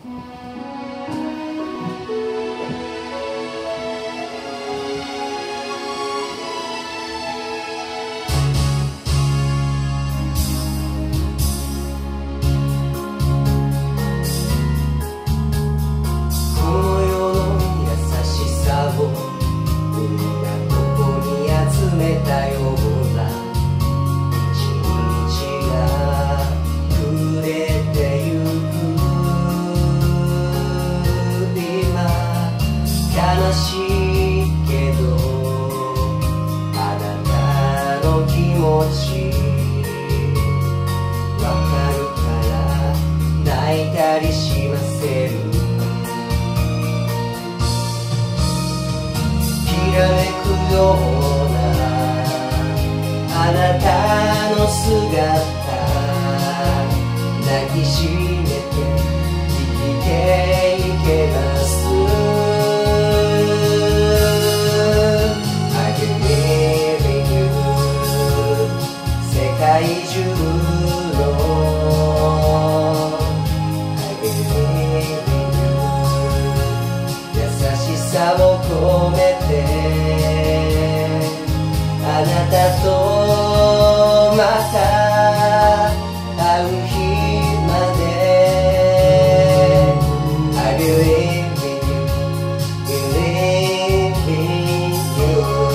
悲しいけどあなたの気持ちわかるから泣いたりしません。きらめくようなあなたの姿抱きしめて生きていけます。世界中の I believe in you 優しさを込めてあなたとまた会う日まで I believe in you believe in you。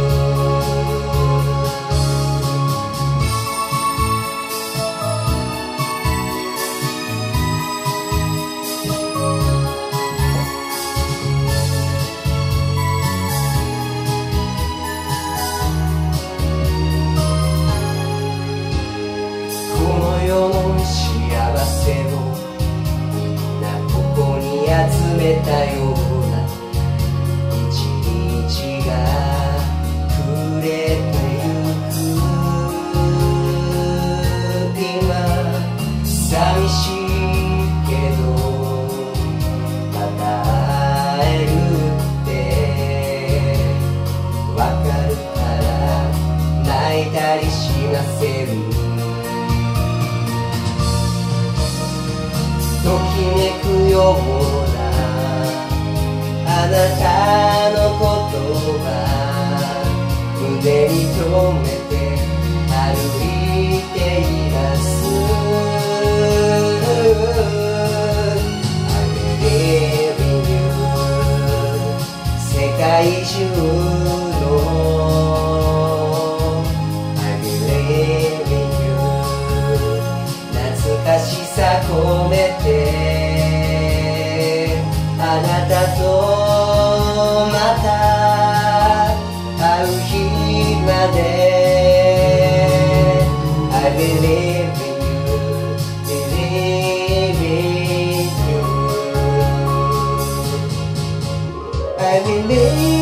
世の幸せをみんなここに集めたような一日が暮れてゆく。今寂しいけどまた会えるってわかるから泣いたりしません。ときめくようなあなたの言葉胸に留めて歩いています。 I believe in you 世界中の I believe in you 懐かしさ込めてあなたとまた会う日まで I believe in you believe in you I believe